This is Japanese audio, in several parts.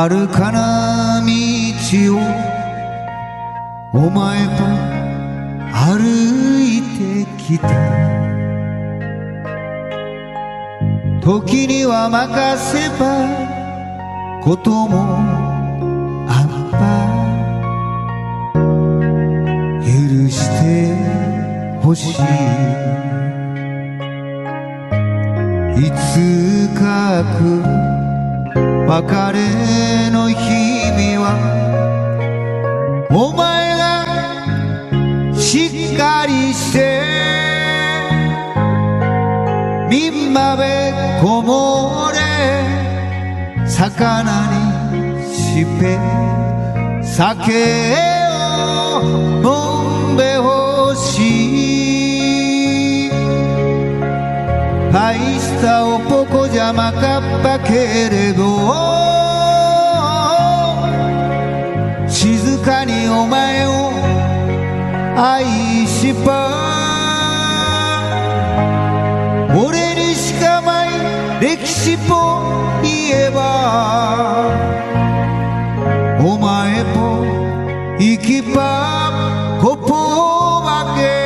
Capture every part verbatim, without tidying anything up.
遥かな道をお前と歩いてきた。時には任せばこともあった。許してほしい。いつか来る別れの日々はお前がしっかりしてみんまべこもれ魚にしぺ酒を飲んでほしい。大したおぽこじゃなかったけれど静かにお前を愛しば俺にしかない歴史を言えばお前と生きばこぽばけ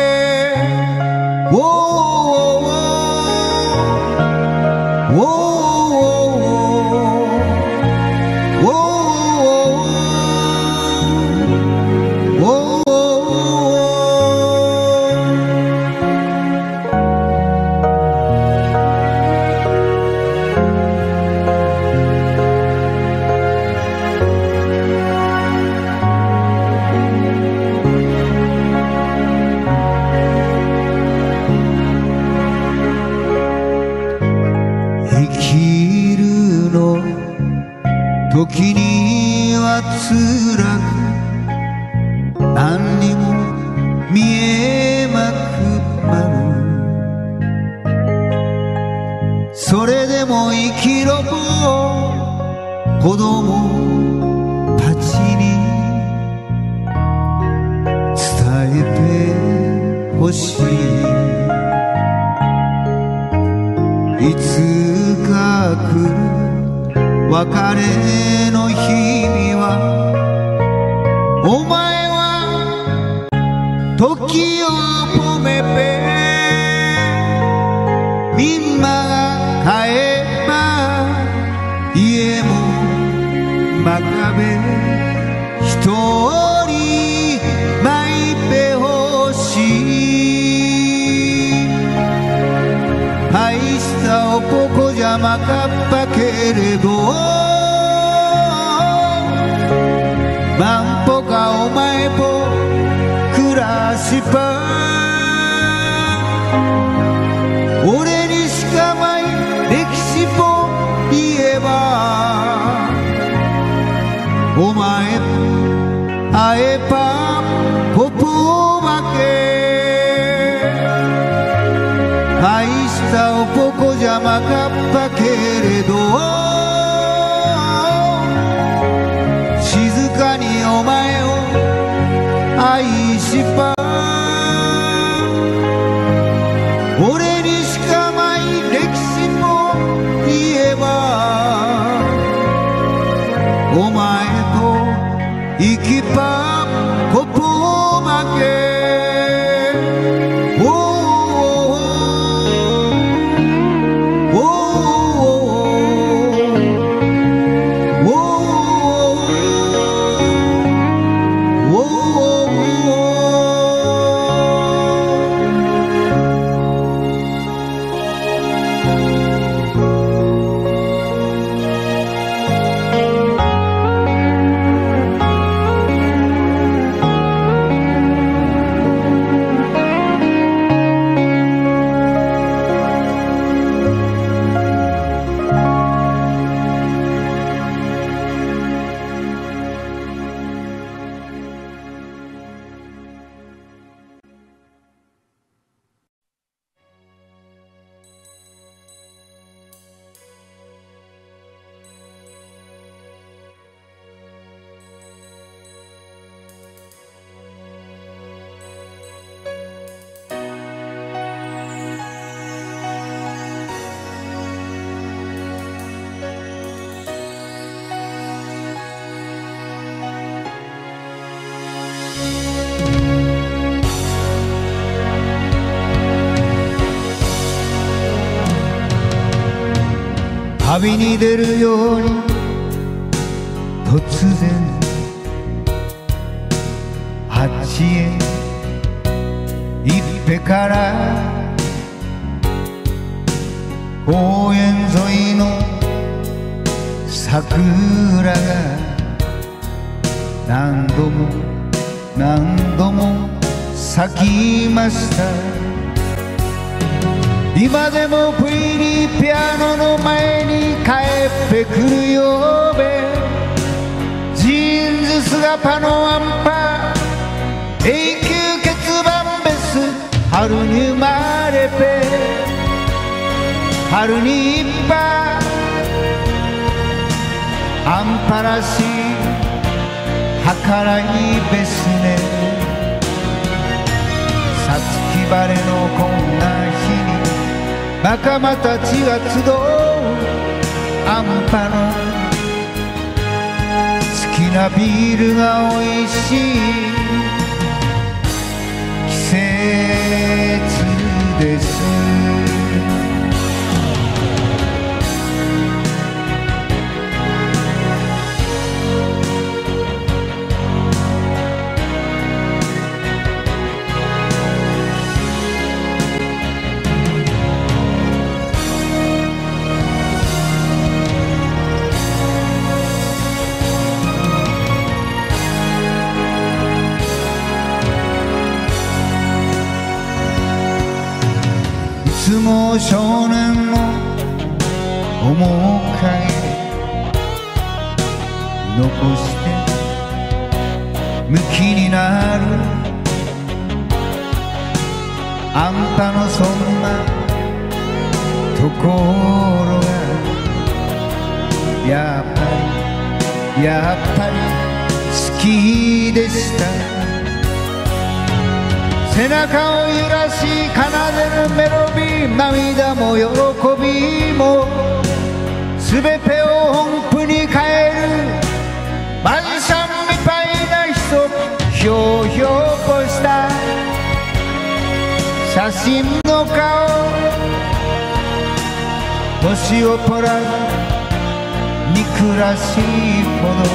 時には辛く何にも見えまくまる。それでも生きろと子供たちに伝えてほしい。いつか来る別れの日々はお前は時を止めてみんなが帰った家も真壁一人泣いてほしい。大したおぽこじゃなかったけれどなんとかお前と暮らしば俺にしかない歴史を言えばお前と会えばここまで大したおぽこじゃなかったけれど静かにお前を愛しば俺にしかない歴史も言えばお前と生きばここまで旅に出るように突然あっちへ行ってから公園沿いの桜が何度も何度も咲きました。今でもプリリピアノの前に帰ってくるよべ。ジーンズ姿パのワンパ永久欠番ベス春に生まれて春にいっぱいアンパラし儚いですね。さつき晴れのこんな日に仲間たちが集うアンパの好きなビールがおいしい季節です。いつも少年の面影残してムキになるあんたのそんなところがやっぱりやっぱり好きでした。背中を揺らし奏でるメロディー涙も喜びもすべてを本譜に変えるマジシャンみたいな人ひょうひょうとした写真の顔星を捉え憎らしいほど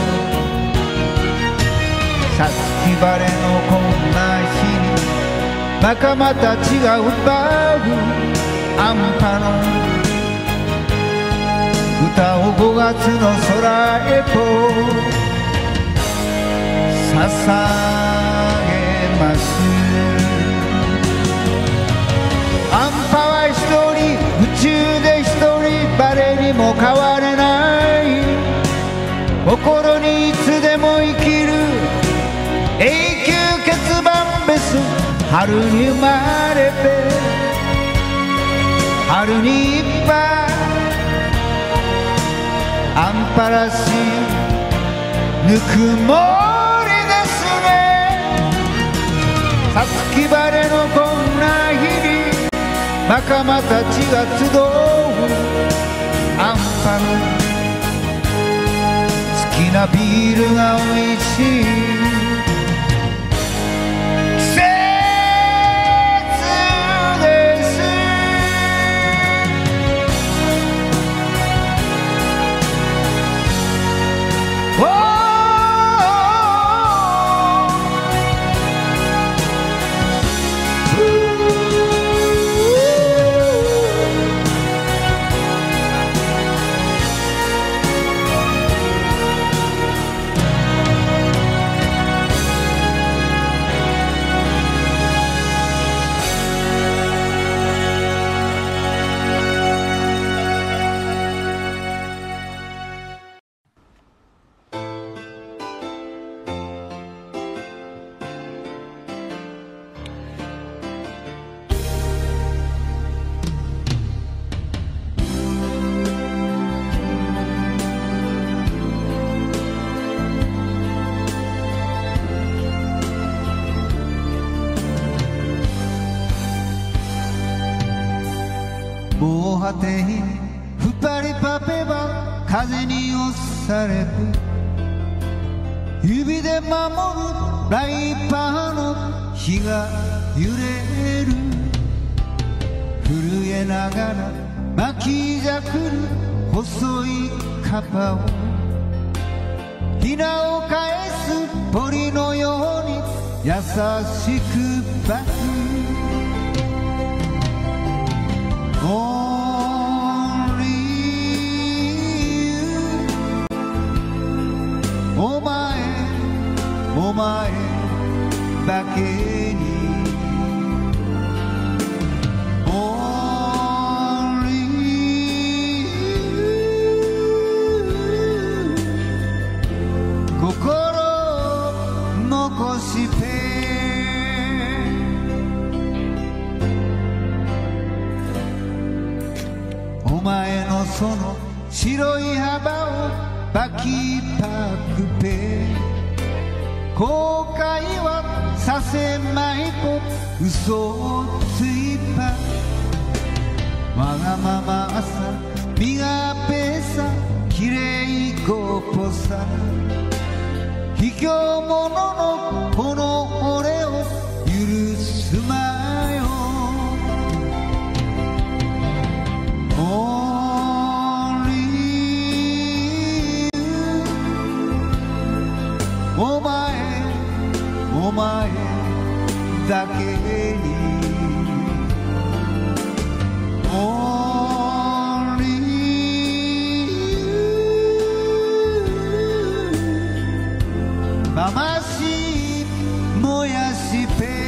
さつき晴れのこんな日に仲間たちが歌うアンパの歌をごがつの空へと捧げます。アンパは一人宇宙で一人誰にも変われない心にいつでも生きる永久欠番ベス春に生まれて春にいっぱいアンパラしぬくもりですね。さつき晴れのこんな日に仲間たちが集うアンパの好きなビールがおいしい防波堤二人パペば風に押されて指で守るライパーの火が揺れる震えながら巻きじゃくる細いカバをひなを返す鳥のように優しくバフ Only you お前お前だけに Only you 心残してお前のその白い幅をバキパクペ後悔はさせまいと嘘をついたわがままさ身がペーさきれいごっぽさ卑怯者のこの俺を許すまよ Only you お前お前だけに Only you 魂燃やして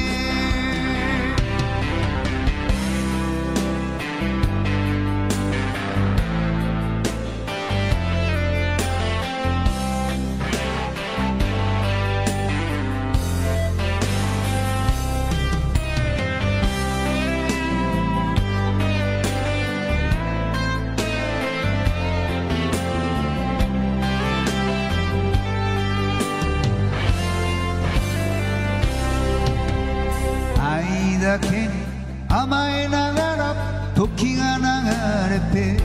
だけに甘えながら時が流れて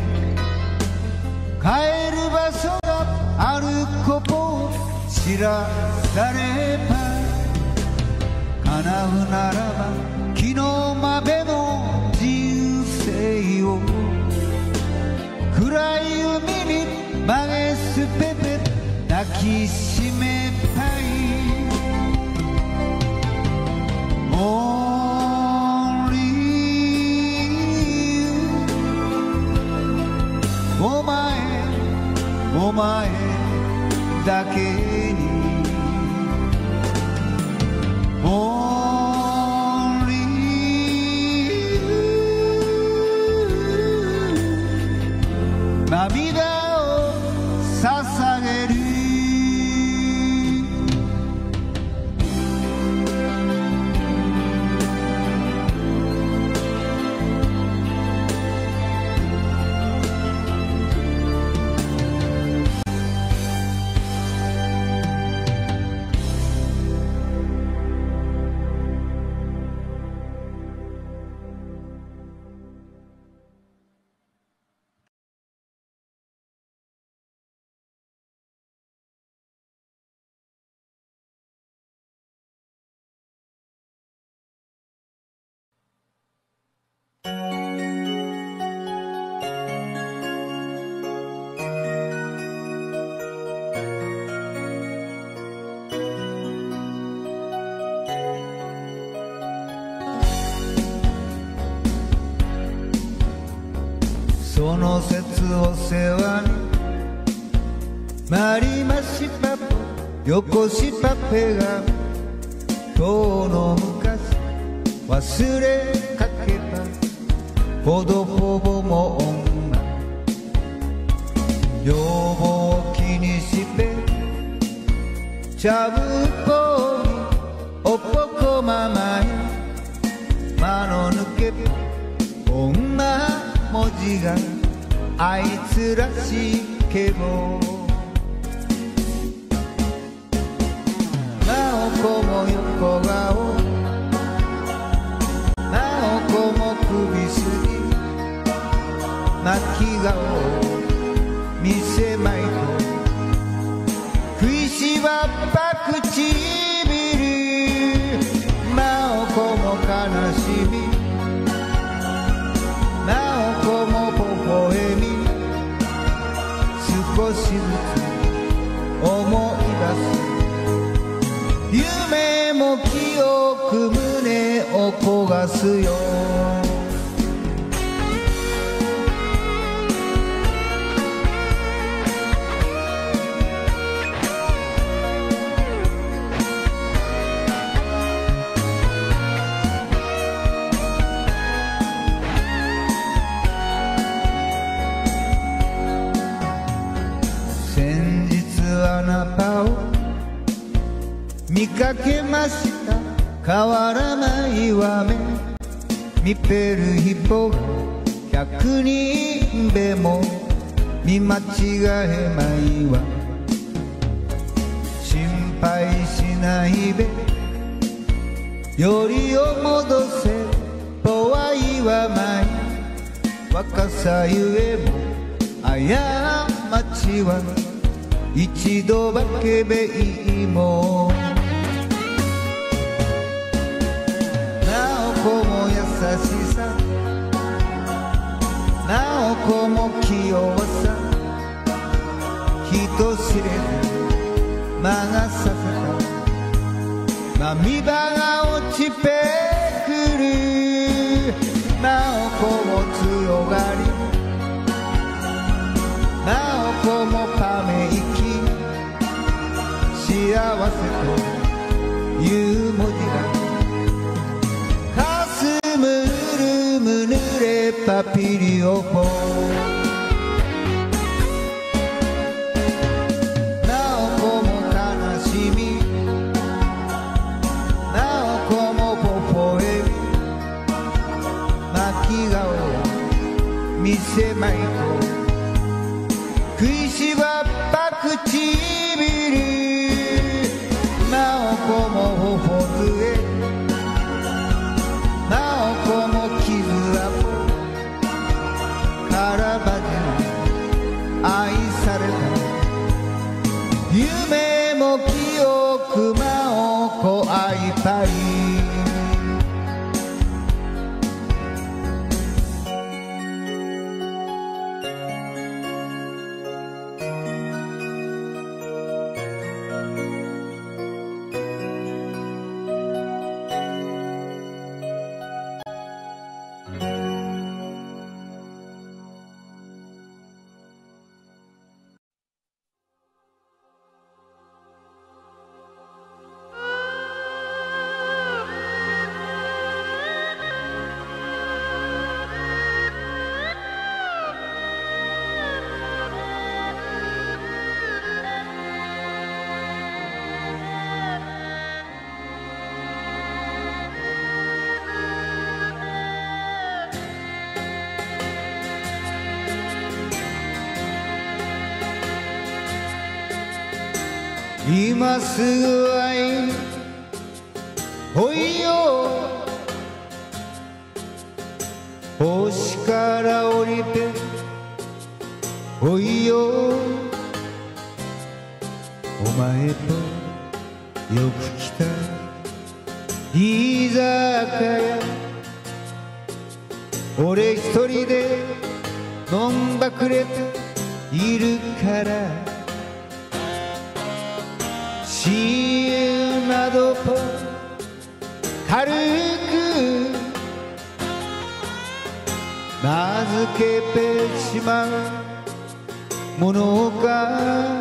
帰る場所があることを知らされば叶うならば昨日までの人生を暗い海に曲げ捨てて抱きしめたい お前お前だけに Only you 涙を捧げるその節お世話になりましたと横したペが今日の昔忘れかけたほどほぼも女女房を気にしてちゃぶっぽいおっぽこままや間の抜け女文字があいつらしいけどなおこも横顔なおこも首すぎ泣き顔見せまいと食いしばった唇なおこも悲しみなおこも微笑み少しずつ思い出す夢も記憶胸を焦がすよあなたを見かけました変わらないわめ見ペルヒポ百人でも見間違えまいわ心配しないべよりを戻せとは言わない若さゆえも過ちは一度ばけべいもなおこも優しさなおこも器用さ人知れず魔が差せた涙が落ちてくるなおこも強がりなおこもため息幸せという文字がかすむるむぬれパピリオポなおこも悲しみなおこも微笑み巻き顔見せまいと食いしばった唇なおこも頬杖なおこも傷跡からばで愛された夢も記憶魔をこ愛たい今すぐ会いおいよ星から降りておいよお前とよく来た居酒屋俺一人で飲んばくれているからシーユなどと軽く名付けてしまうものか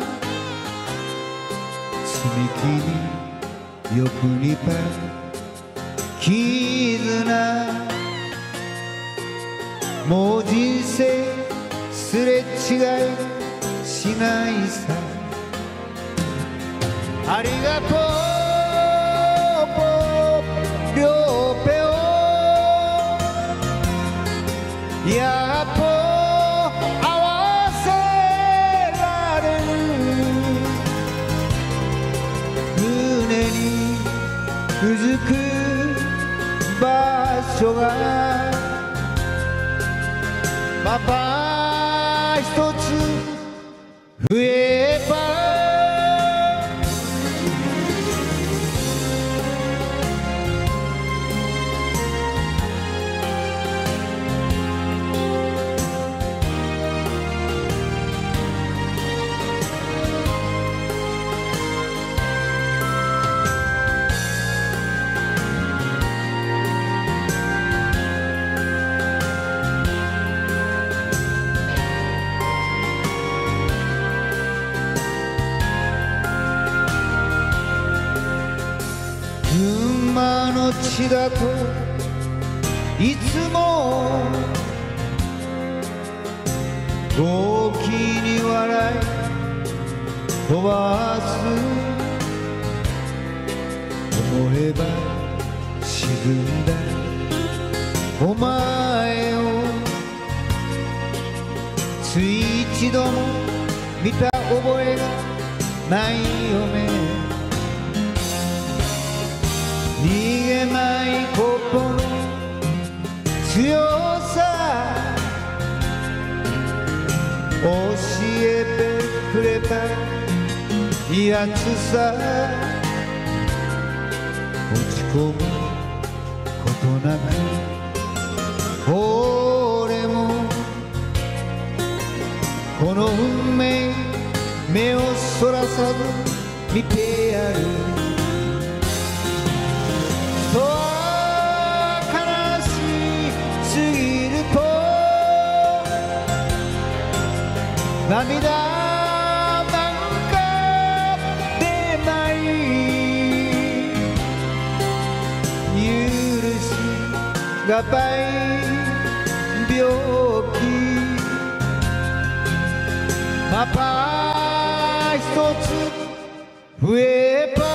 積み木によく似た絆もう人生すれ違いしないさありがとうぽりょうぺをやっと合わせられる胸にうずく場所がまた一つ増えば群馬の地だといつも大きに笑い飛ばす。思えば沈んだお前をつい一度も見た覚えがないよね。逃げない心の強さ教えてくれたやつさ。落ち込むことなく俺もこの運命目をそらさず見てやる。人は悲しすぎると涙なんか出ない。許しが倍病気また一つ増えば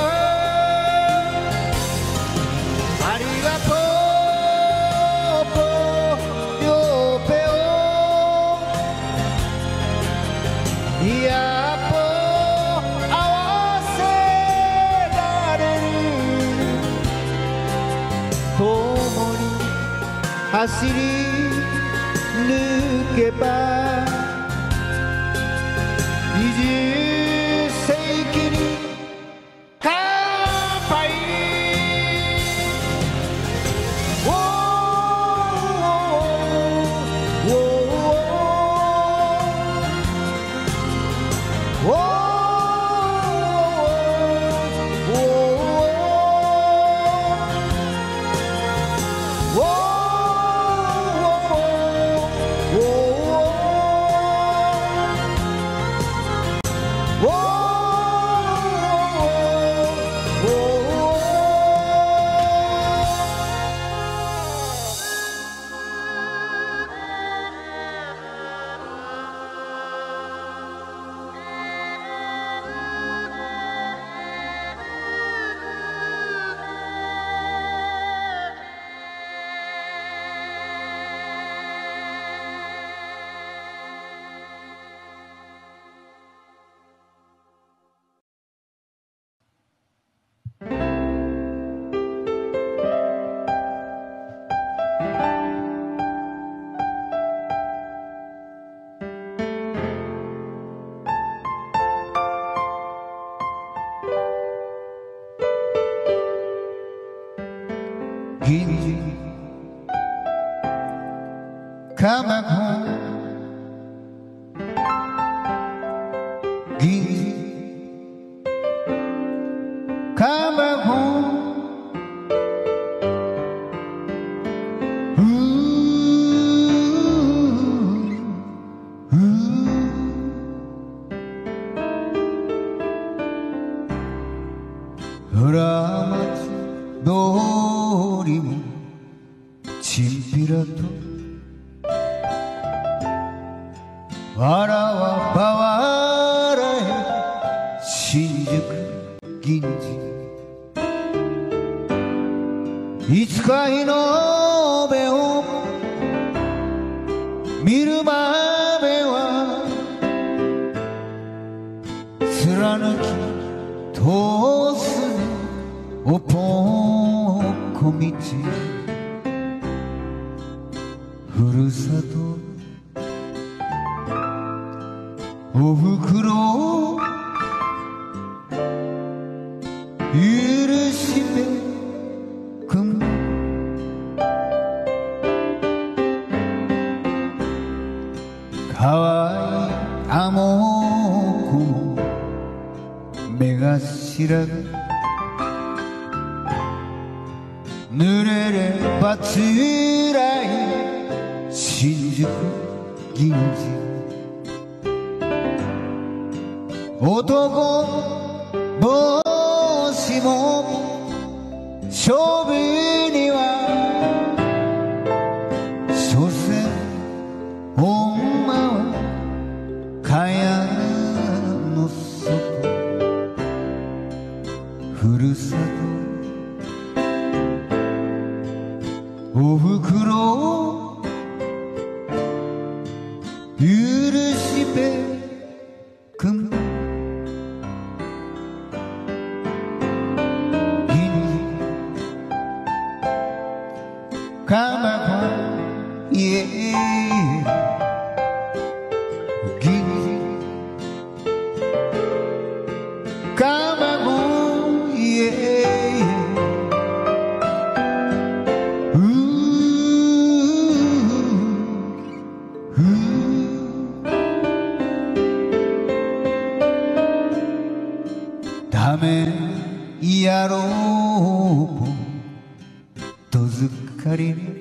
ありがとうと両手をやっと合わせられる。共に走り抜けば二十世紀に乾杯。おーおーおーおー銀次鎌子銀次鎌子うーうー裏町通りもチンピラとわらわばわらへ新宿銀次いつか日の出を見るまでは貫き通すおぽんこ道ふるさとおふくろ許してくんかわいいあの子も目頭が濡れればつらい新宿銀次男帽子も勝負には所詮ほんまは蚊帳の外ふるさとおふくろを許してくんかまこいえぎかまこいえううダメやろうとずっかりに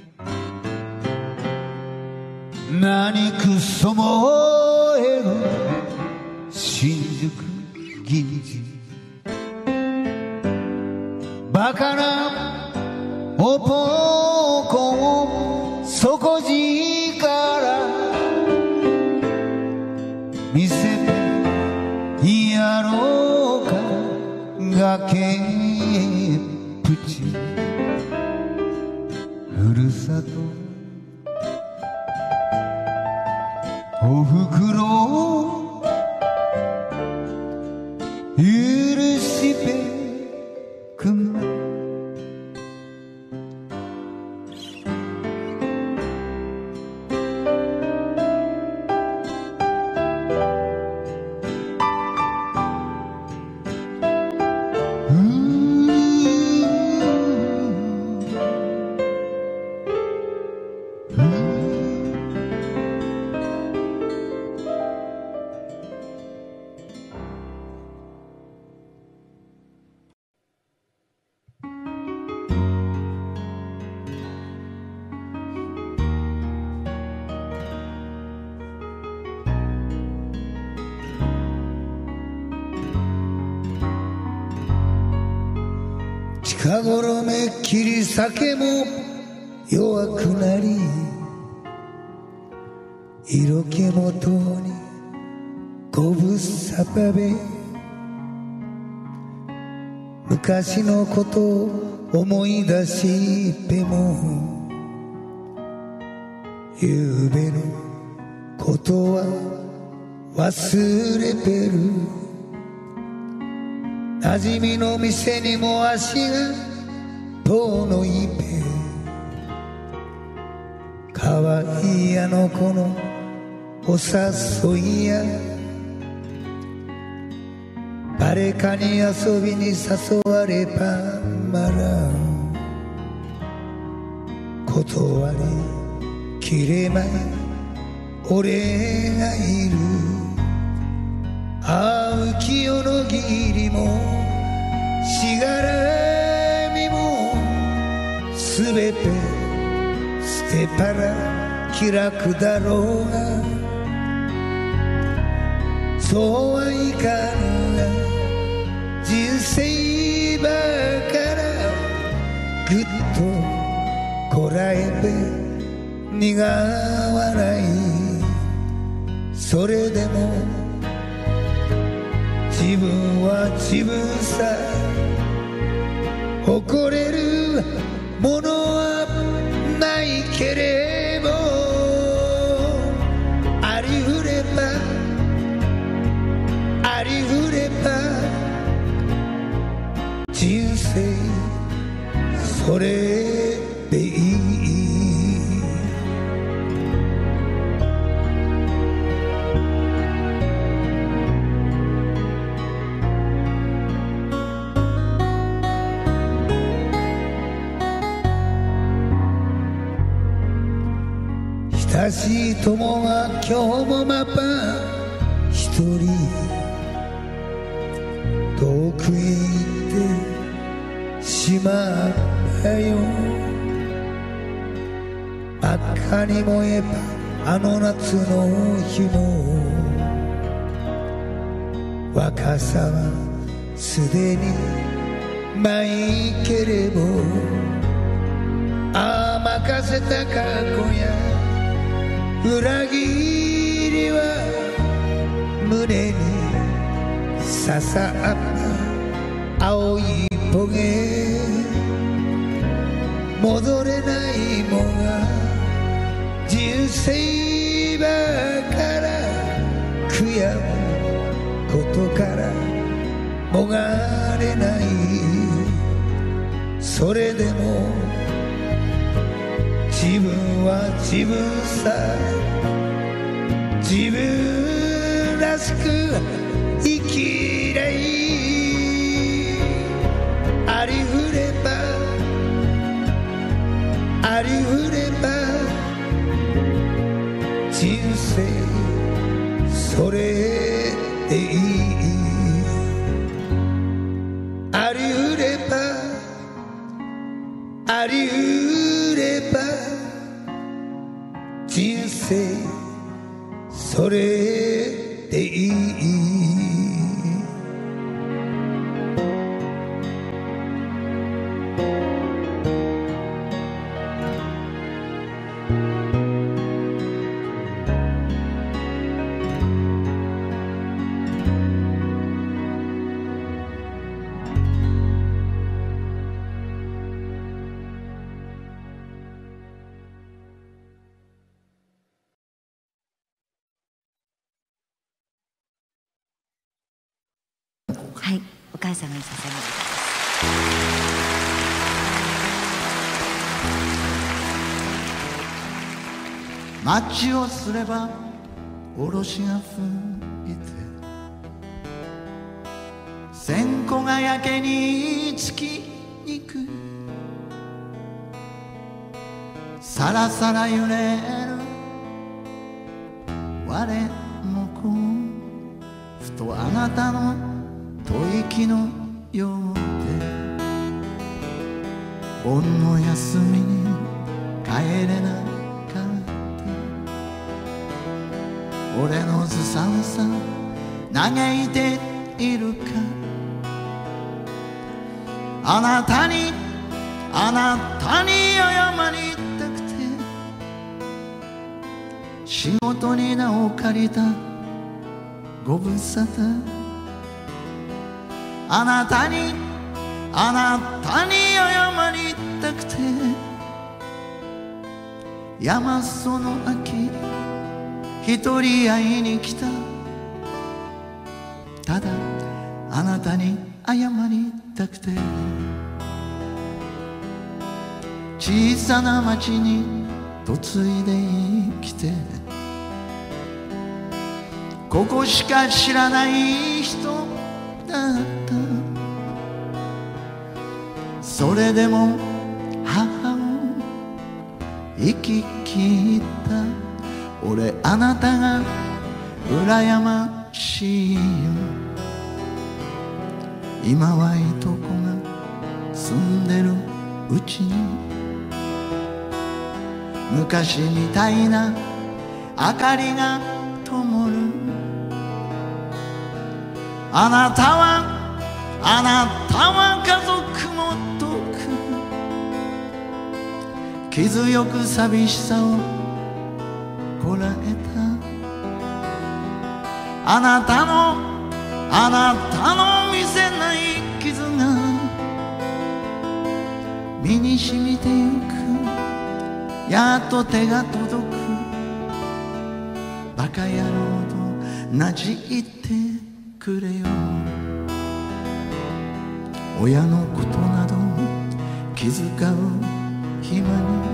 何くそ燃える新宿銀次バカなおぽんこを底力見せてやろうか崖っぷちふるさとおふくろを許してくん近頃めっきり酒も弱くなり色気もとにごぶさばべ昔のことを思い出してもゆうべのことは忘れてる馴染みの店にも足が遠のいてかわいいあの子のお誘いや誰かに遊びに誘われたまら断りきれない俺がいる青き夜の霧もしがらみもすべて捨てたら気楽だろうがそうはいかんが人生ばからぐっとこらえて苦笑いそれでも自分は自分さ誇れるものはないけれどありふればありふれば人生それでいい親しい友が今日もまた一人遠くへ行ってしまったよ真っ赤に燃えたあの夏の日も若さはすでにないけれどせた過去や裏切りは胸に刺さった青いトゲ、戻れないもが人生ばから悔やむことからもがれない。それでも自分は自分さ、自分らしく生きりゃいい。ありふればありふれば人生それでいい。ありふればありふれば人生それでいい。 はい、お母様に捧げます。 マッチをすればおろしが吹いて、線香がやけにつきにくい、さらさら揺れる我の子、ふとあなたの吐息のようで、盆の休みに帰れなかった。俺のずさんさ嘆いているか、あなたにあなたに謝りたくて、仕事に名を借りたご無沙汰。あなたにあなたに謝りたくて、山裾の秋一人会いに来た。ただあなたに謝りたくて、小さな町に嫁いで生きて、ここしか知らない人だった。それでも母を生き切った。俺あなたが羨ましいよ。今はいとこが住んでるうちに、昔みたいな明かりが灯る。あなたはあなたは家族も遠く、傷よく寂しさをこらえた。あなたのあなたの見せない傷が身に染みてゆく。やっと手が届く。バカ野郎となじってくれよ。親のことなど気遣う暇に、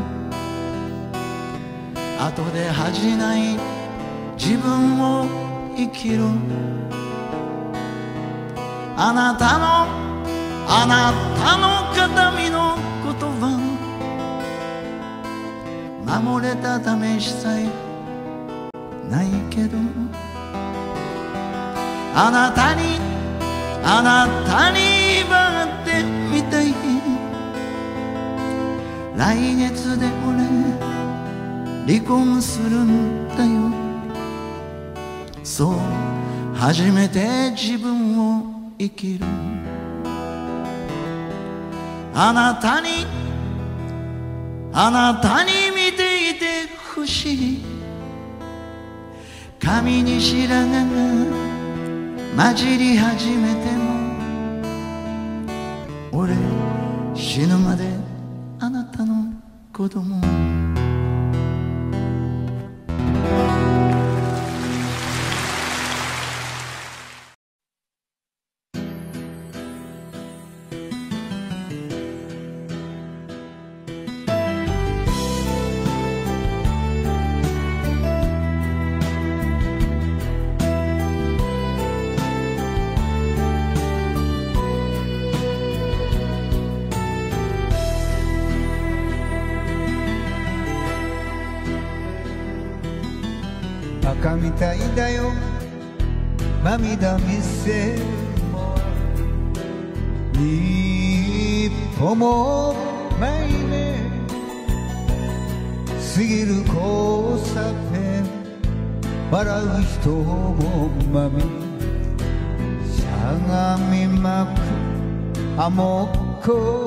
後で恥じない自分を生きろ。あなたのあなたの形見の言葉、守れた試しさえないけど、あなたにあなたに威張ってみたい。来月で俺離婚するんだよ。そう初めて自分を生きる。あなたにあなたに見ていて不思議髪に白髪が混じり始めても俺死ぬまであなたの子供バカみたいだよ涙見せるのは一歩も前ね過ぎる交差点笑う人もまみしゃがみまくあもっこ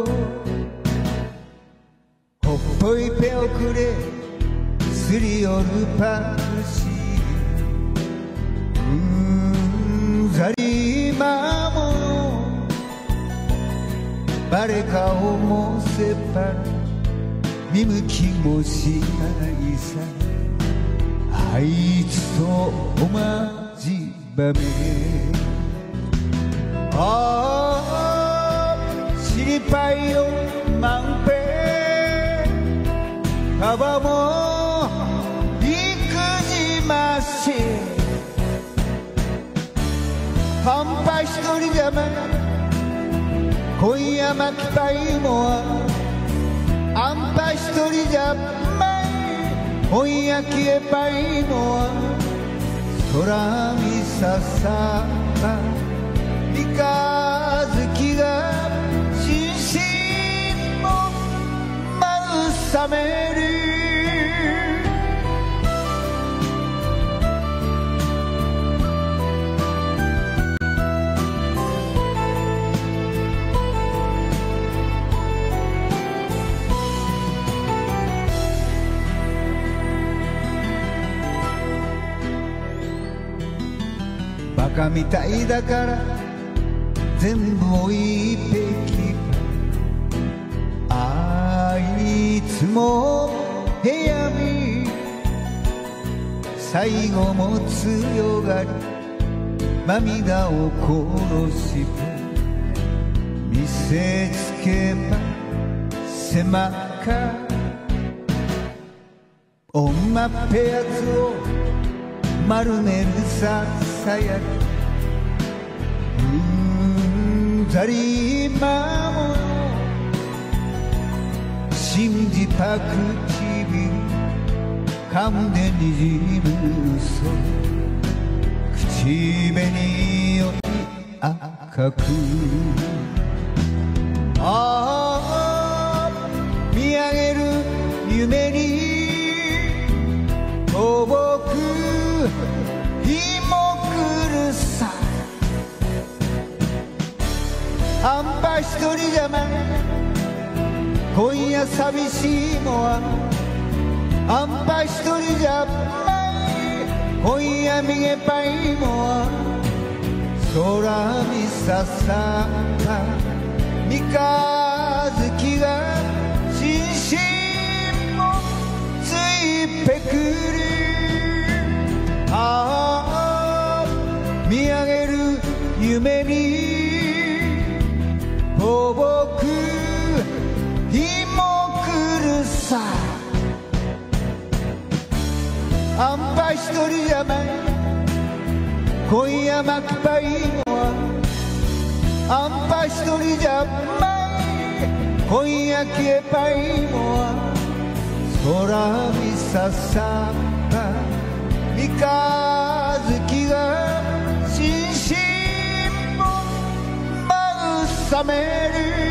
ほっぽい手をくれすり寄るパクシーうんざり今も誰かをもせば見向きもしないさあいつと同じ場面ああ心配よ万遍川も幾時まし半端一人じゃま今夜巻きたいもあんぱ一人じゃまい今夜消えばいいのは空見ささば三日月が心身も慰めるバカみたいだから全部置いてきたあいつも部屋に最後も強がり涙を殺して見せつけば狭か女ペアツを丸めるささやきうんざり今も信じた唇噛んでにじむ嘘口紅より赤くああ見上げる夢に遠く日も来るさあんぱ一人じゃま今夜寂しいのはあんぱ一人じゃま今夜見げばいいのは空見ささった三日月が心身もついぺくるああ見上げる夢に遠く日も来るさあんぱ一人じゃま今夜巻きたいのはあんぱ一人じゃま今夜消えばいいのは空見ささった三日月が心身も慰める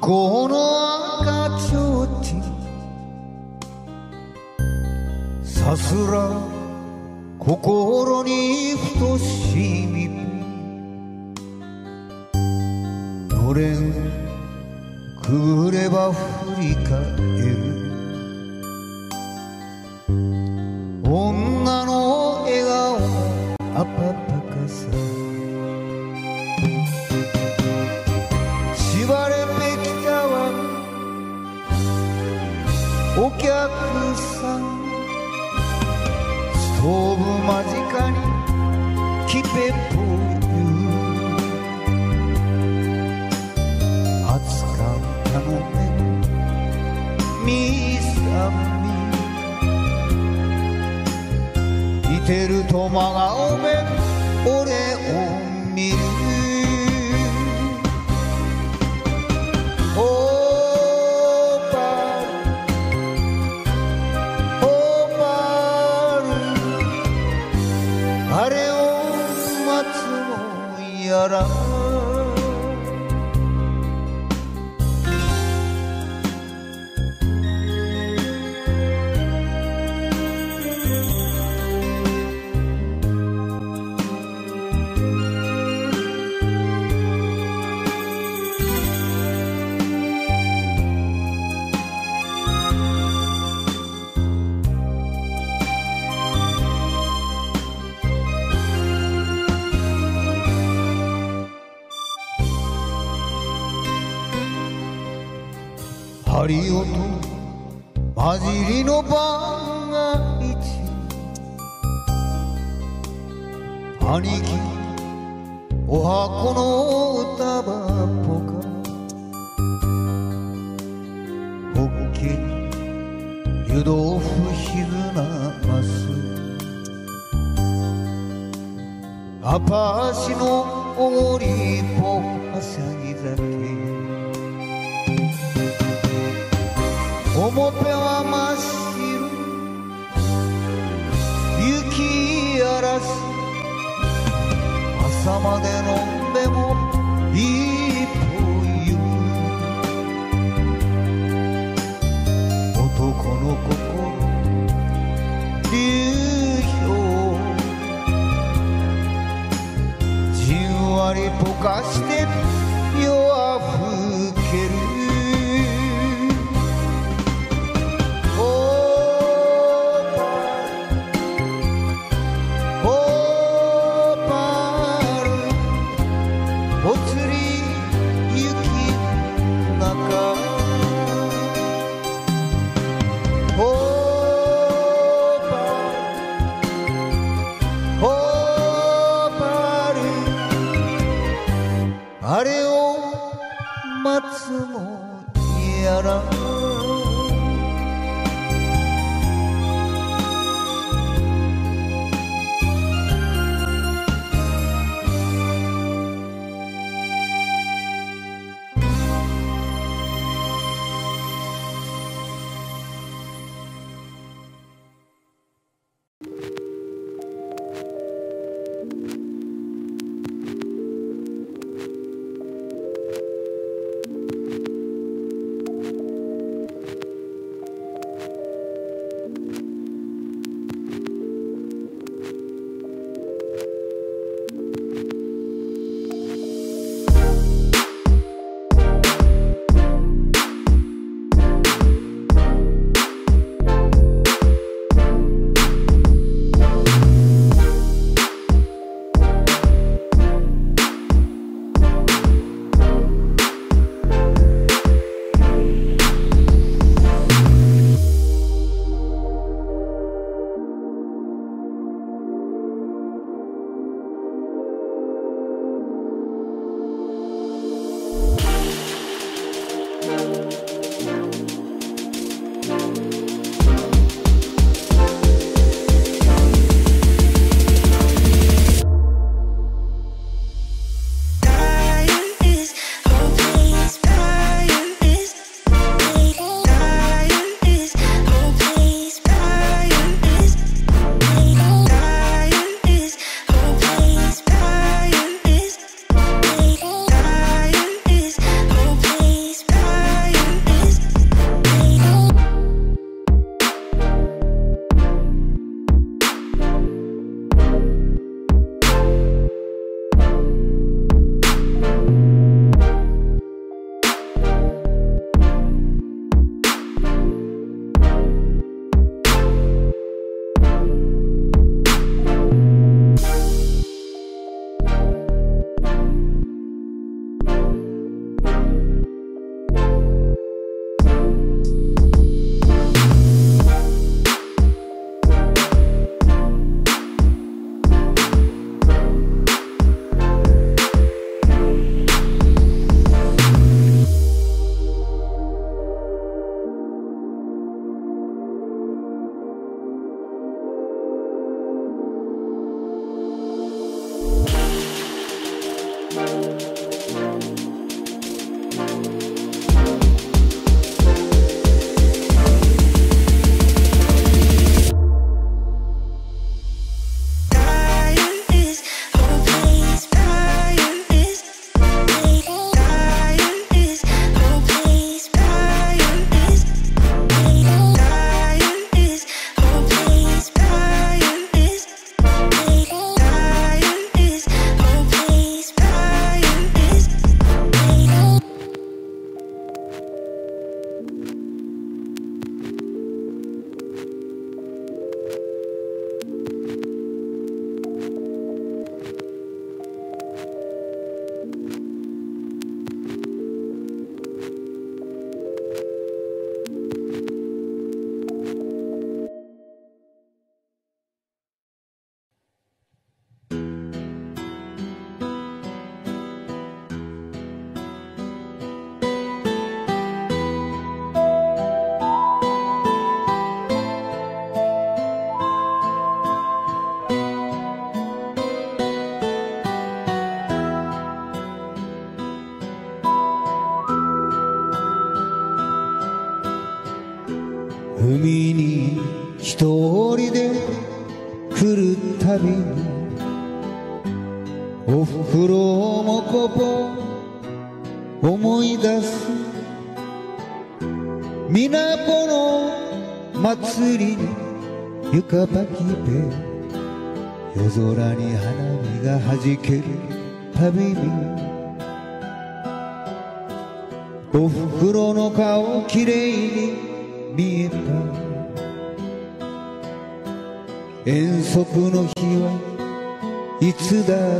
この赤ちょうちんさすら心にふとしみるのれんくぐれば振り返る女の笑顔の温かさ縛れてきたわお客さんストーブ間近にキペポいう熱かったのねみさみ似てると真顔で俺を見るオーパーオーパーあれを待つのやら針音混じりの番が一兄貴お箱の歌ばぽかホッケに湯豆腐ひずなますアパーシのおごりぽはしゃぎ酒表は真っ白雪嵐朝まで飲んでもいいという男の心流氷じんわりぽかして夜は更ける海に一人で来るたびにおふくろもこぼ思い出す。みなぽの祭りに床ばきで夜空に花火がはじけるたびにおふくろの顔きれいに見えた。遠足の日はいつだ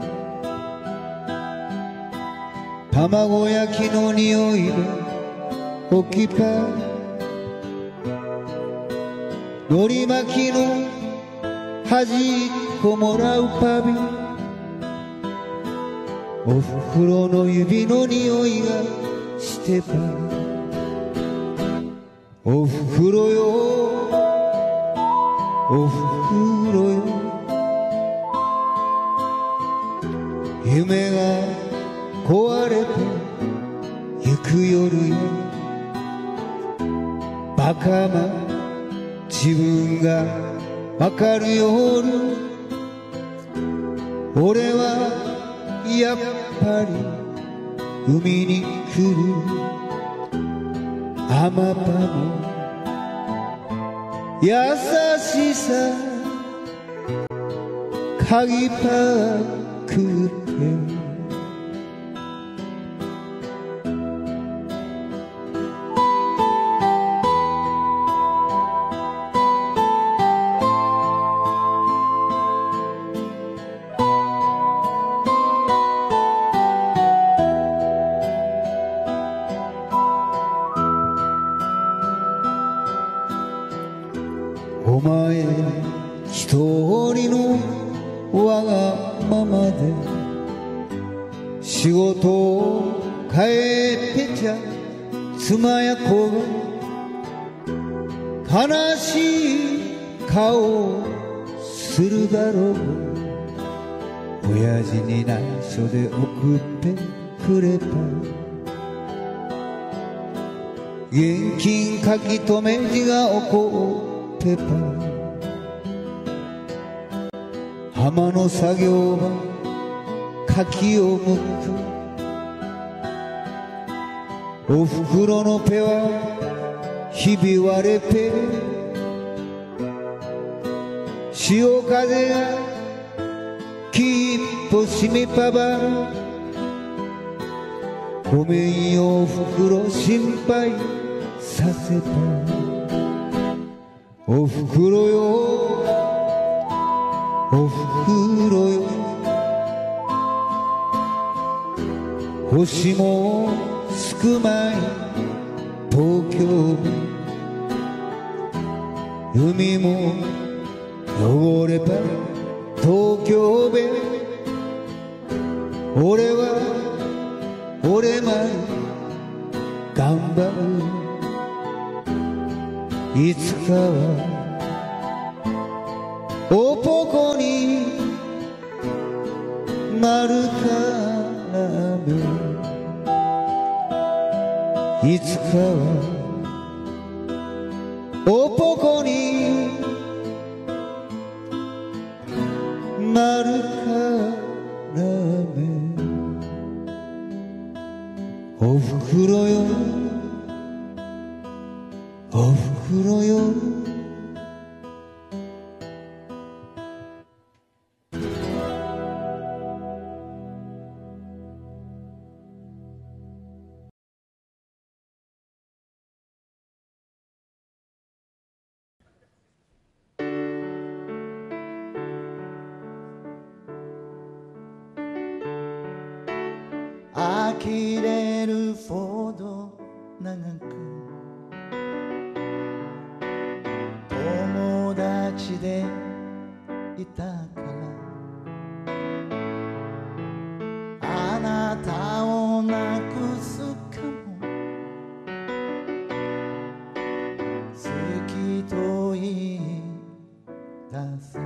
って卵焼きの匂いで起きた。のり巻きの端っこもらうたびおふくろの指の匂いがしてた。おふくろよおふくろよ夢が壊れてゆく夜よバカな自分がわかる夜俺はやっぱり海に来るあまたの優しさ鍵パクってお前一人のわがままで仕事を変えてちゃ妻や子が悲しい顔をするだろう。親父に内緒で送ってくれた現金書き留め字が起こうペパ浜の作業は柿をむくおふくろの手はひび割れて潮風がきっとしめぱばるごめんよおふくろ心配させた。おふくろよおふくろよ星もすくまい東京海も汚れば東京べ俺は俺まで頑張るいつかはおぽこになるからねいつかはおぽこになるからねおふくろよおふくろよ呆れるほど長く友達でいたからあなたをなくすかも好きと言い出せ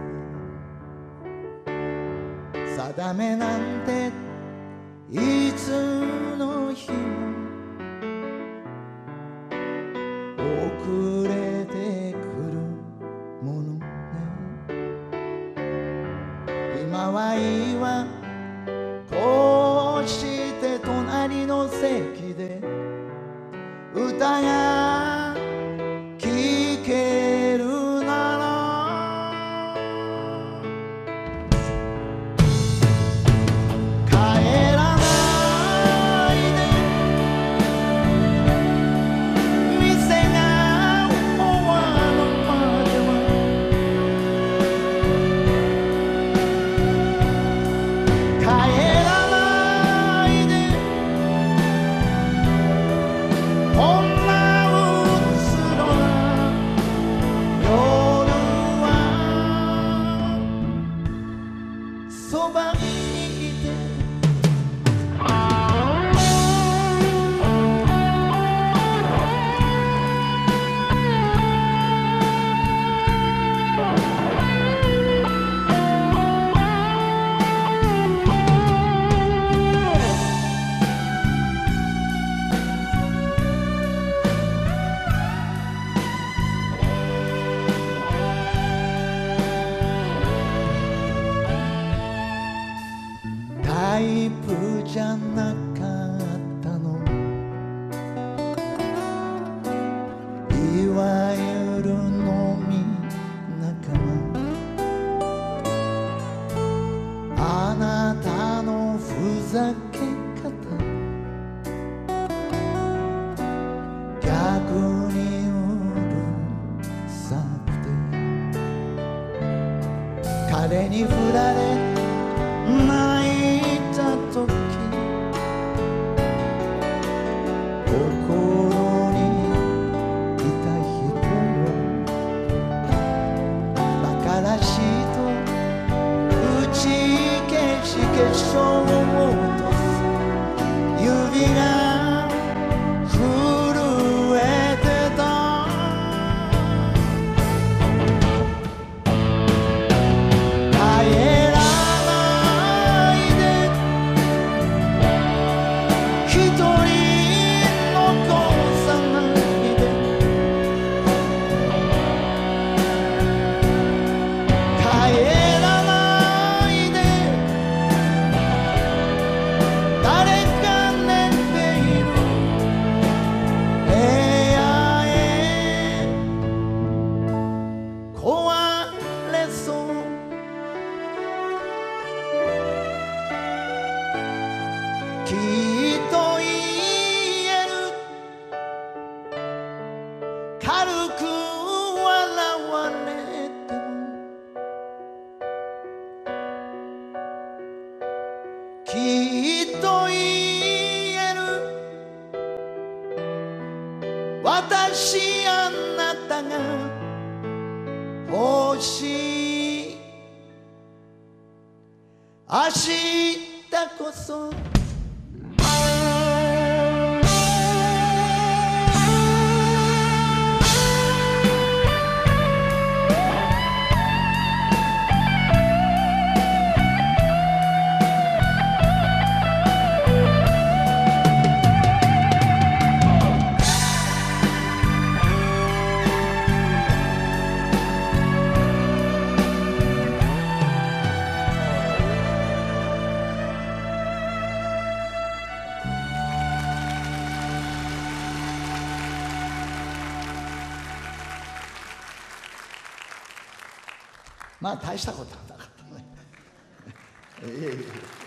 ば定めなんていつの日も遅れ周りはこうして隣の席で歌が聴けるなら帰らないで店が終わるまでは帰らないでこんなうつろな夜はそばにいてタイプじゃなかったのいわゆる飲み仲間あなたのふざけ方逆にうるさくて彼に振られ泣いたとき心にいた人よ馬鹿らしいと打ち消し化粧を落とす指が震えてた帰らきっと言える軽く笑われてもきっと言える私あなたが欲しい明日こそまあ大したことはなかったね。いえいえ。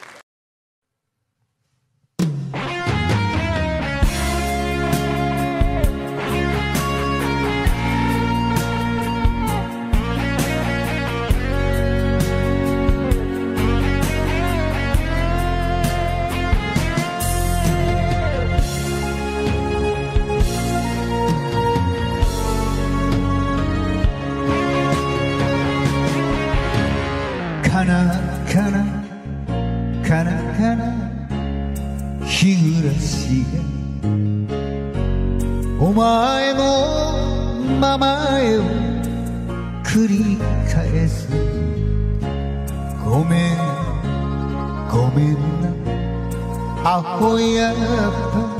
かなかなかなかな日暮らしがお前の名前を繰り返すごめんごめんなアホやっぱ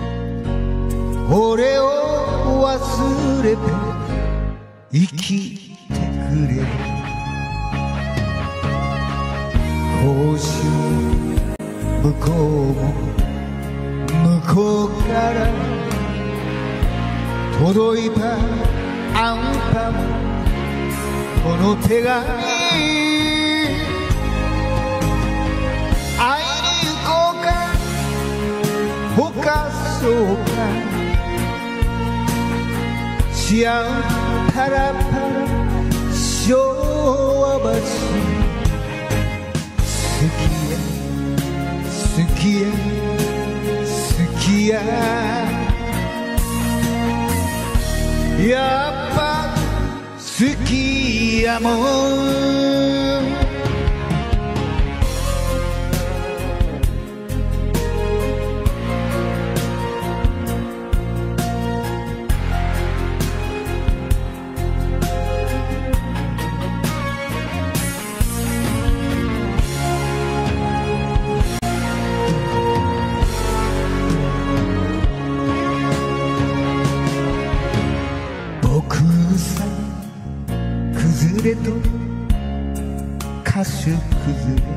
俺を忘れて生きてくれ甲州向こうも向こうから届いたあんたもこの手紙会いに行こうかほかそうかしあんパラパラ昭和橋好きや好きや好きややっぱ好きやもん崩れと歌手崩れ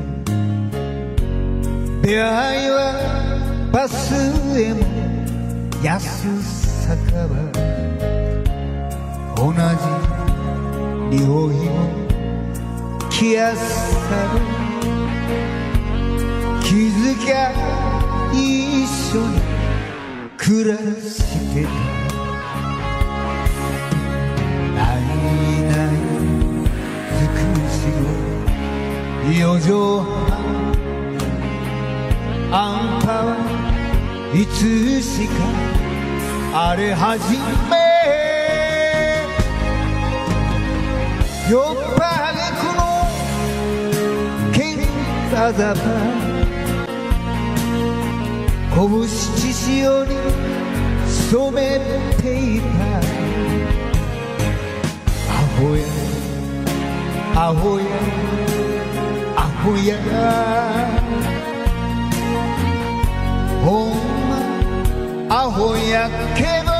出会いはバスへも安酒場同じ匂いも気やさる気づきゃ一緒に暮らしてた四畳半あんたはいつしか荒れ始め酔っぱげくの剣ざざば拳血潮に染めていたアホやアホやアホやほんまアホやけど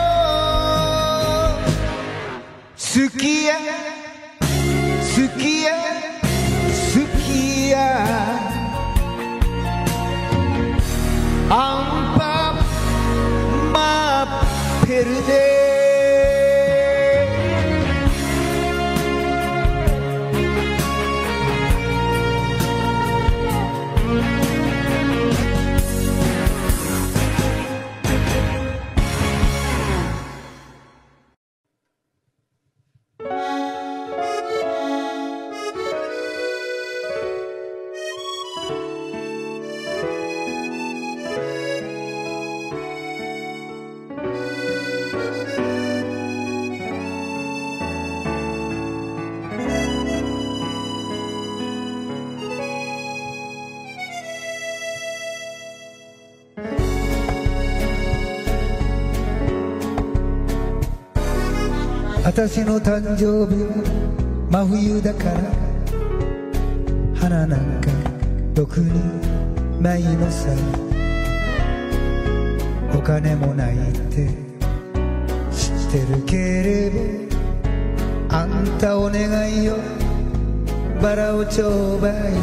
好きや好きや好きやアンパマッペルで私の誕生日は真冬だから花なんかろくにないのさお金もないって知ってるけれどあんたお願いよバラをちょうだい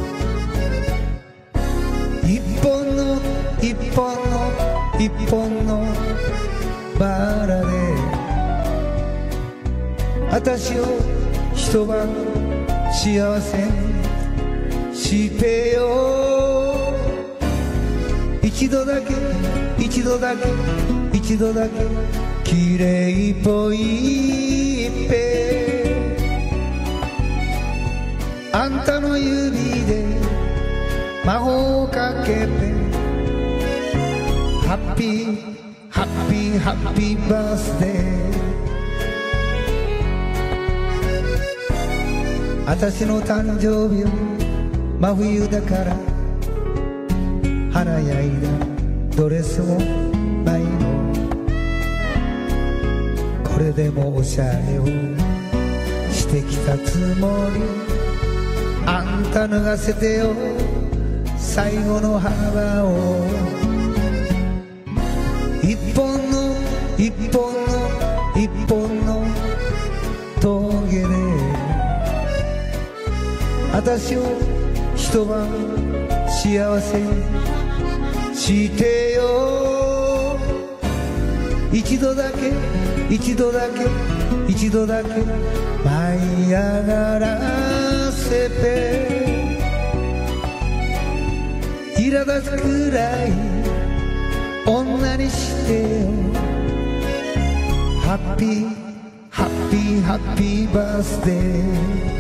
一本の一本の一本のバラで私を一晩幸せにしてよ一度だけ一度だけ一度だけ綺麗っぽいってあんたの指で魔法をかけてハッピーハッピーハッピーバースデー私の誕生日は真冬だから華やいだドレスもないのこれでもおしゃれをしてきたつもりあんた脱がせてよ最後の幅を一本の一本の一本の峠で私を一一晩幸せしてよ。一度だけ一度だけ一度だけ舞い上がらせて、苛立つくらい女にしてよ。ハッピーハッピーハッピーバースデー。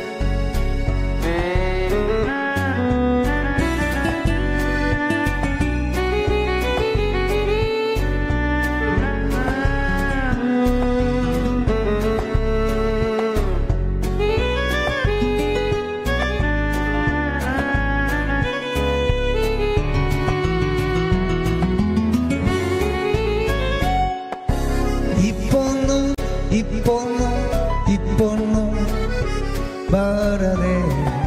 一本の一本のバラで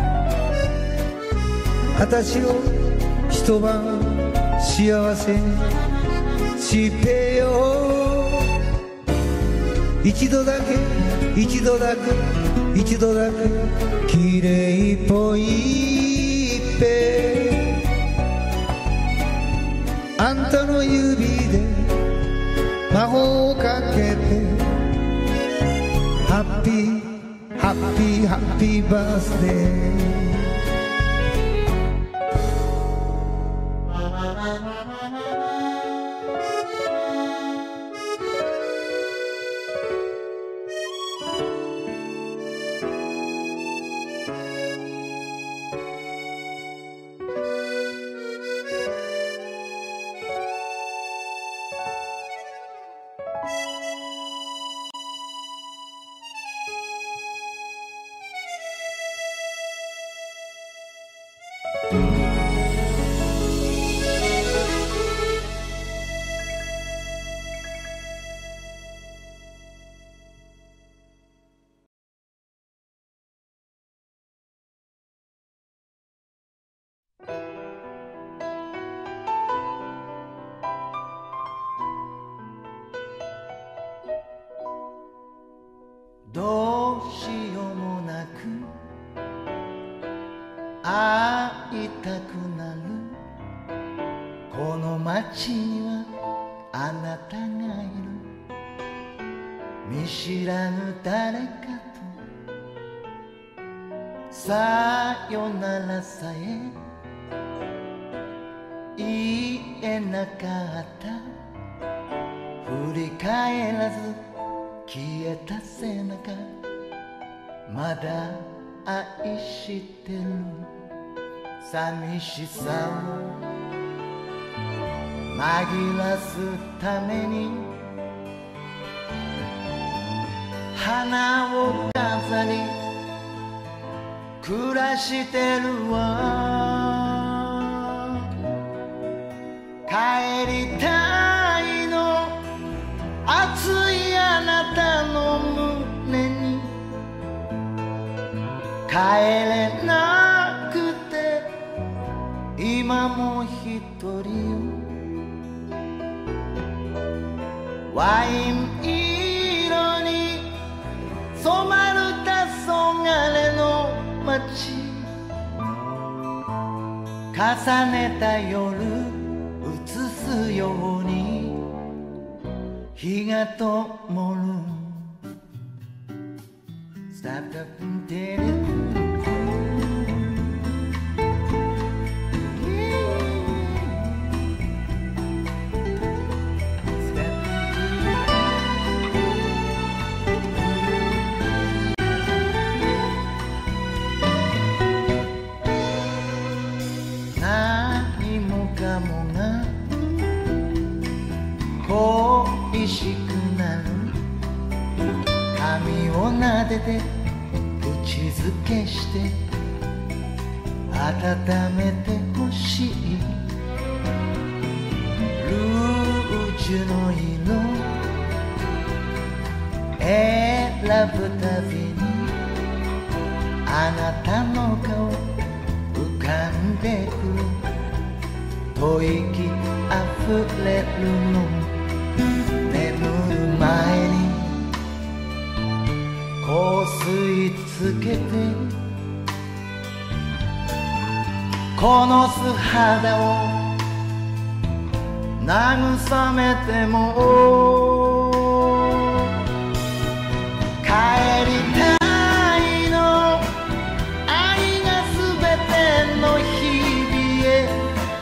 私を一晩幸せしてよ。一度だけ一度だけ一度だけ綺麗っぽいっぺ。あんたの指で魔法をかけて、ハッピーハッピーハッピーバースデー。 どうしようもなく会いたくなる、この街にはあなたがいる。見知らぬ誰かとさよならさえ言えなかった。振り返らず消えた背中、まだ愛してる。寂しさを紛らすために花を飾り暮らしてるわ。帰りたいの熱いあなたの胸に、帰れなくて今も一人よ。ワイン色に染まる黄昏の街、重ねた夜映すように日が灯る。スタップンテレ何もかもが恋しくなる。髪を撫でて口づけして温めてほしい。ルージュの色選ぶたびにあなたの顔浮かんでくる。吐息あふれるの眠る前に香水つけてこの素肌を慰めても帰りたいの愛がすべての日々へ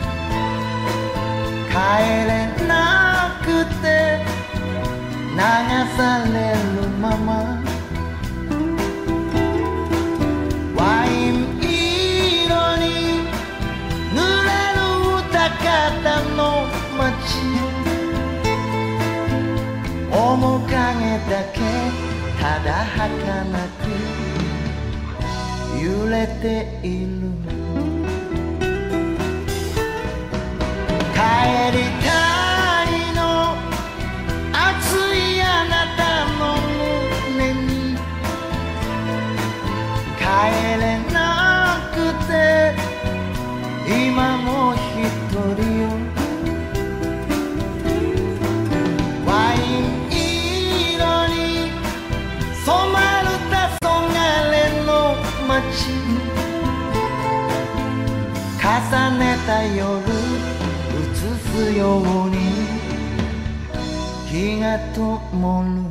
帰れなくて流されるままワイン色に濡れる歌方の街面影だけただ儚く揺れている帰りたいの熱いあなたの胸に帰れなくて今も一人よワイン色に染まる黄昏の街重ねた夜映すように日が灯る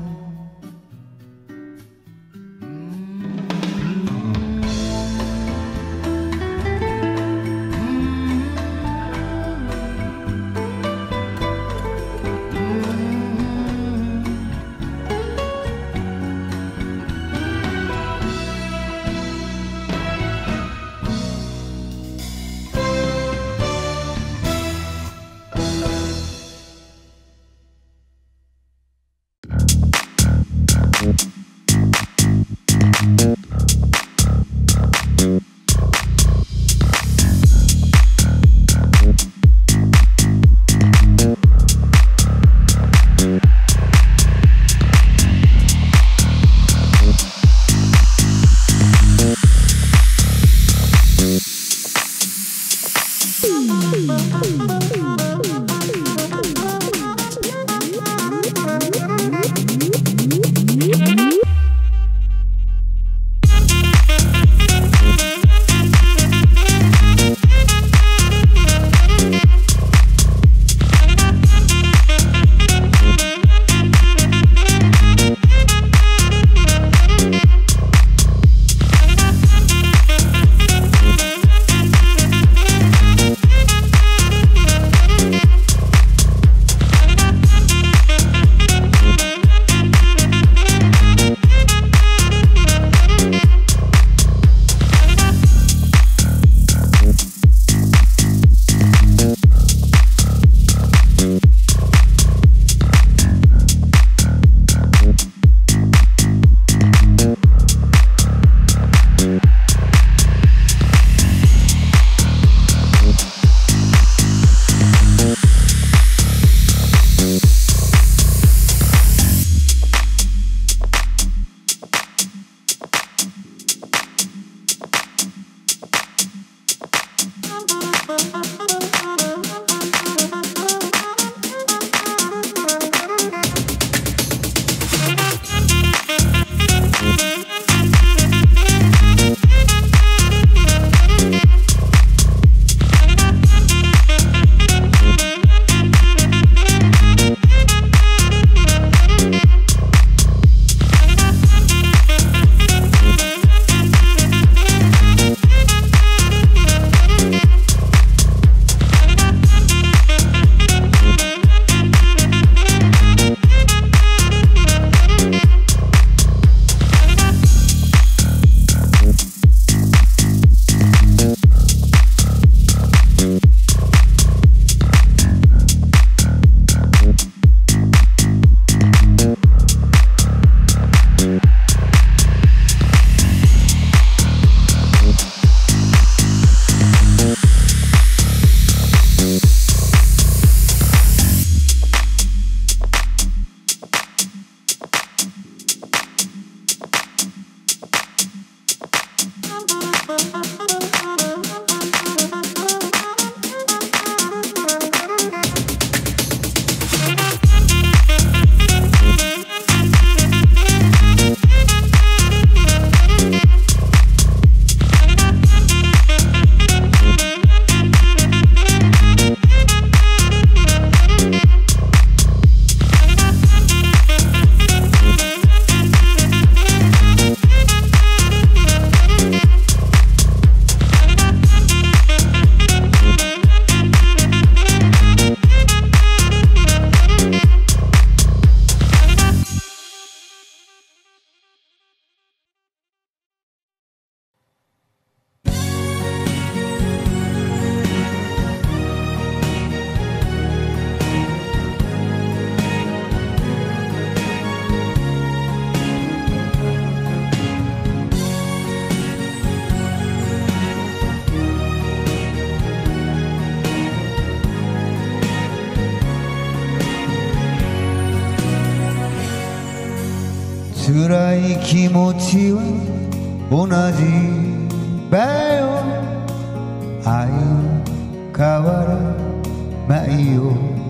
暗い気持ちは同じだよ、愛変わらないよ。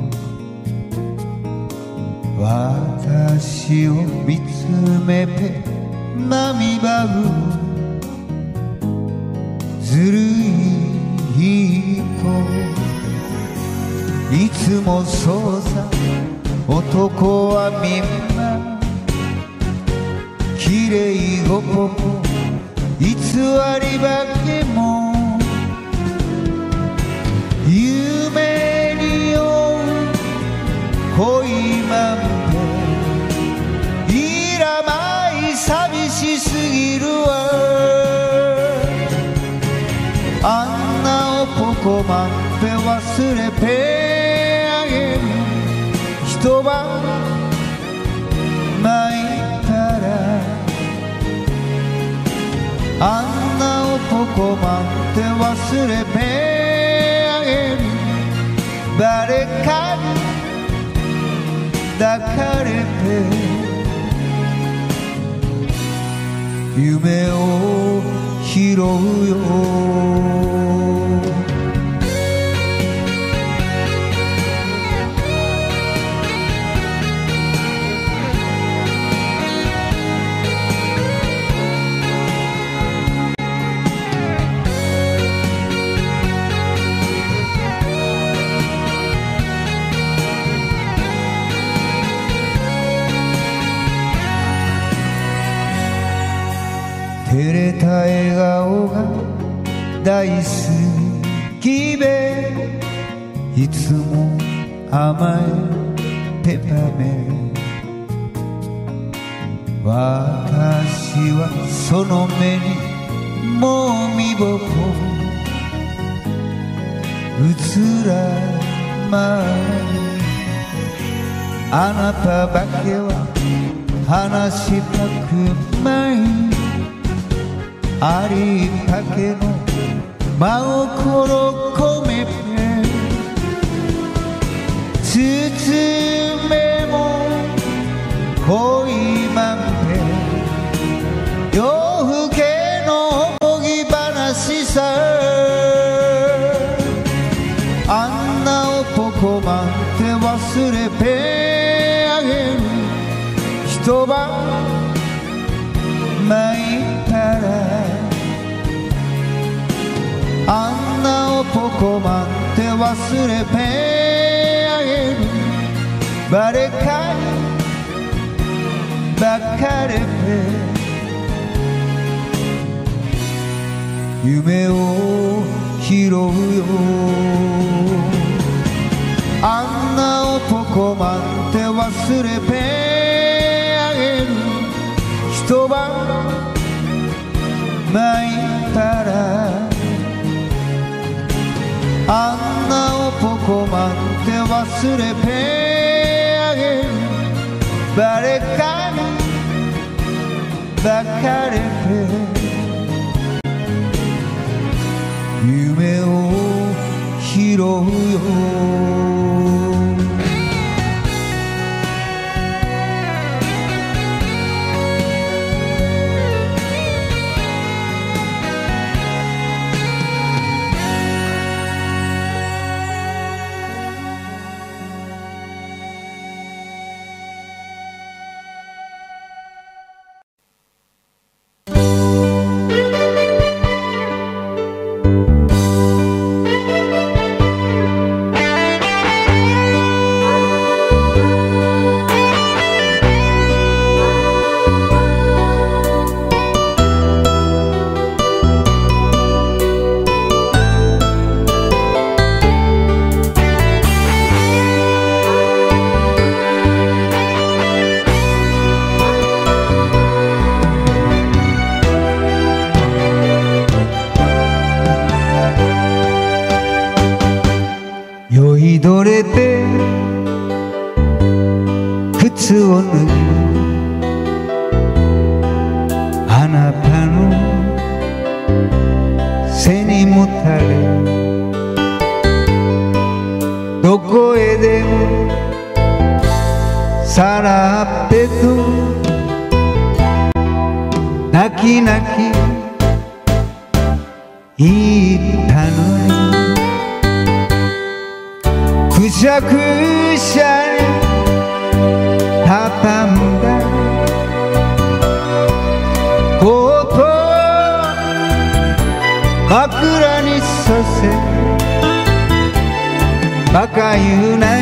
私を見つめて涙ぐむずるい子、いつもそうさ、男はみんなきれいごとも偽りばけも、夢に酔う恋なんていらない、寂しすぎるわ。あんな男なんて忘れてあげる、一晩泣いたら。あんな男なんて忘れてあげる、誰かに抱かれて夢を拾うよ。照れた笑顔が大好きで、いつも甘えてたね。私はその目にもう身ぼこ映らない。あなただけは話したくない、ありったけの真心込めて、包めも恋なんて夜更けのおぎ話さ。あんな男なんて忘れてあげる、一晩泣いたら。あんな男なんて忘れてあげる、誰かに抱かれて夢を拾うよ。あんな男なんて忘れてあげる、一晩泣いたら。あんな男なんて忘れてあげる、誰かに抱かれて夢を拾うよ。 「 泣き泣き言ったのにくしゃくしゃに畳んだコート枕にさせバカ言うなよ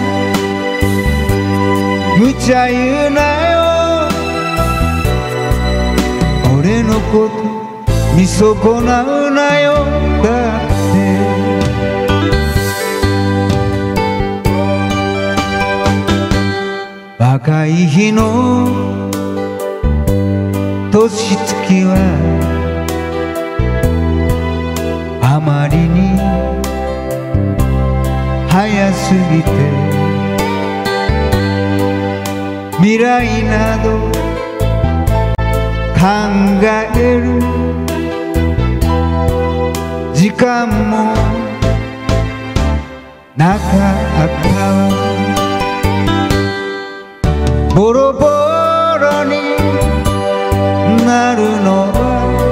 無茶言うなよ俺のこと見損なうなよだって若い日の年月はあまりに早すぎて未来など考える時間もなかったわボロボロになるのは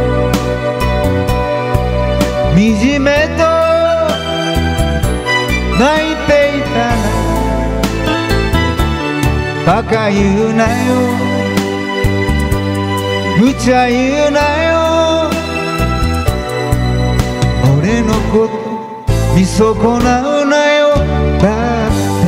惨めと泣いていたなバカ言うなよ無茶言うなよ俺のこと見損なうなよだって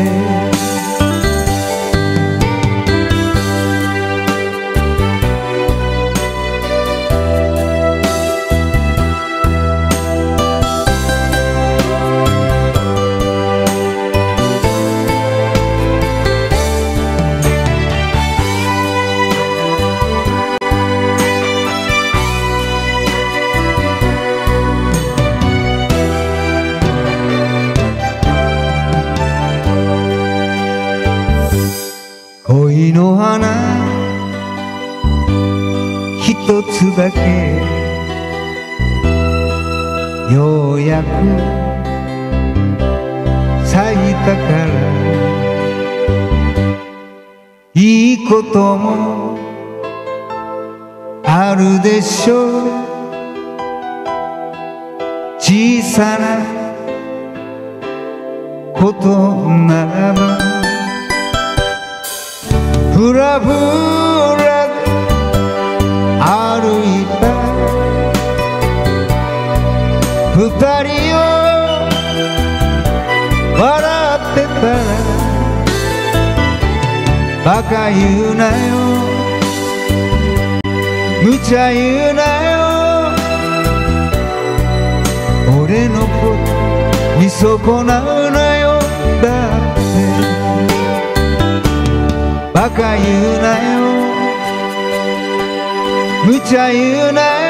恋の花一つだけようやく咲いたからいいこともあるでしょう小さなことならばふらふらで歩いた二人を笑ってたらバカ言うなよ無茶言うなよ俺のこと見損なうなよだってバカ言うなよ無茶言うなよ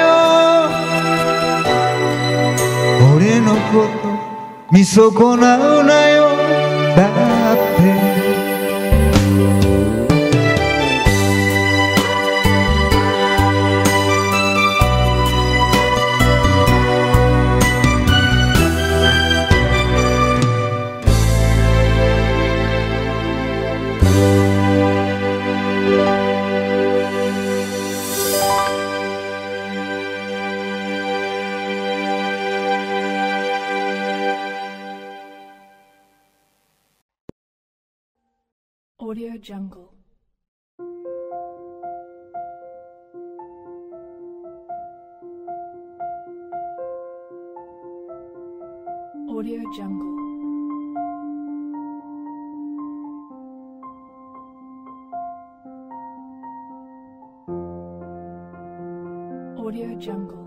俺のこと見損なうなよだって Audio Jungle. Audio Jungle. Audio Jungle.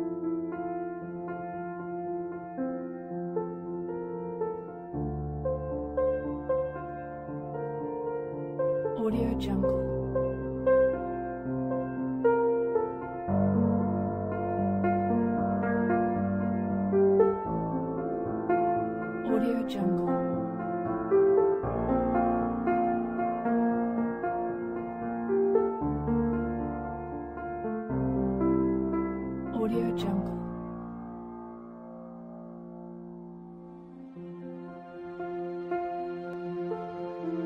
Audio Jungle. Audio Jungle. Audio Jungle.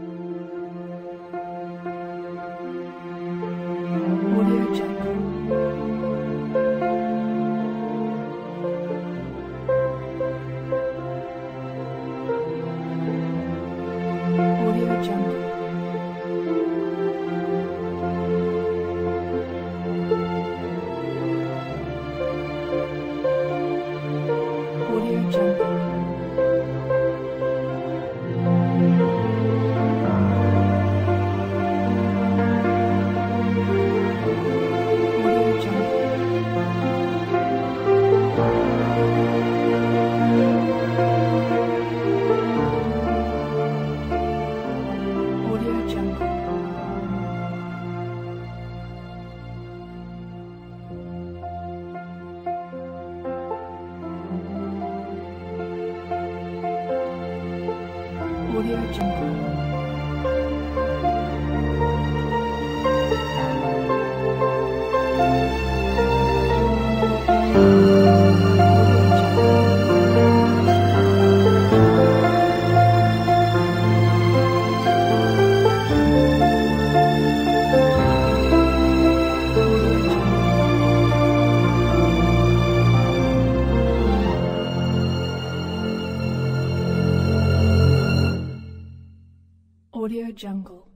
Audio Jungle. Audio Jungle. Audio Jungle.